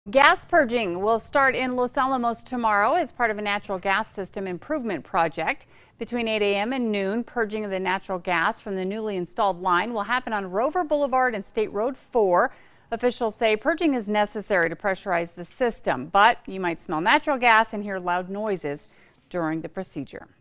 Gas purging will start in Los Alamos tomorrow as part of a natural gas system improvement project. Between 8 a.m. and noon, purging of the natural gas from the newly installed line will happen on Rover Boulevard and State Road 4. Officials say purging is necessary to pressurize the system, but you might smell natural gas and hear loud noises during the procedure.